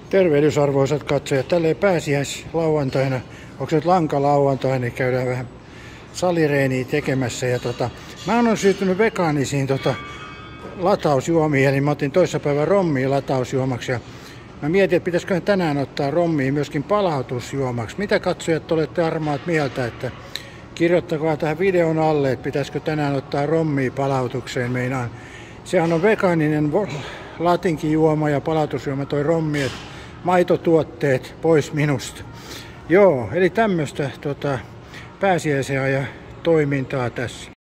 Tervehdys arvoisat katsojat. Tälleen pääsiäislauantaina, onko se nyt Lankalauantain, niin käydään vähän salireeniä tekemässä. Ja mä oon syttynyt vegaanisiin latausjuomiin, eli mä otin toissapäivän rommia latausjuomaksi. Ja mä mietin, että pitäisikö tänään ottaa rommia myöskin palautusjuomaksi. Mitä katsojat olette armaat mieltä, että kirjoittakaa tähän videon alle, että pitäisikö tänään ottaa rommia palautukseen meinaan. Sehän on vegaaninen latinkijuoma ja palautusjuoma toi rommi, että maitotuotteet pois minusta. Joo, eli tämmöistä pääsiäisen ja toimintaa tässä.